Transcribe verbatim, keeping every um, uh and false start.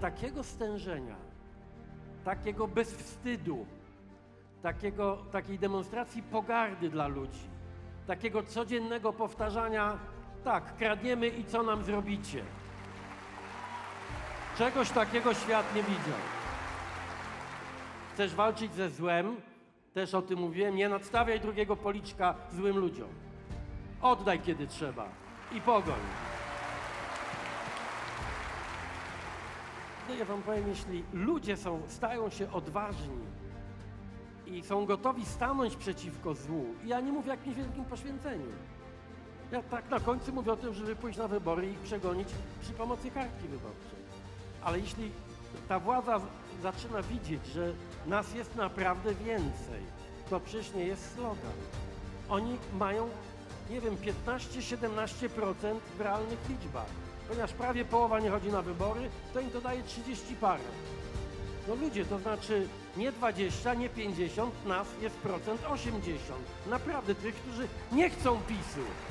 takiego stężenia, takiego bezwstydu, takiego, takiej demonstracji pogardy dla ludzi, takiego codziennego powtarzania: tak, kradniemy i co nam zrobicie? Czegoś takiego świat nie widział. Chcesz walczyć ze złem? Też o tym mówiłem. Nie nadstawiaj drugiego policzka złym ludziom. Oddaj, kiedy trzeba, i pogoń. No ja wam powiem, jeśli ludzie są, stają się odważni i są gotowi stanąć przeciwko złu, i ja nie mówię o jakimś wielkim poświęceniu. Ja tak na końcu mówię o tym, żeby pójść na wybory i ich przegonić przy pomocy kartki wyborczej. Ale jeśli ta władza zaczyna widzieć, że nas jest naprawdę więcej, to przecież nie jest slogan. Oni mają, nie wiem, piętnaście siedemnaście procent w realnych liczbach. Ponieważ prawie połowa nie chodzi na wybory, to im to daje trzydzieści parę. No ludzie, to znaczy nie dwadzieścia, nie pięćdziesiąt, nas jest procent osiemdziesiąt. Naprawdę tych, którzy nie chcą PiSu.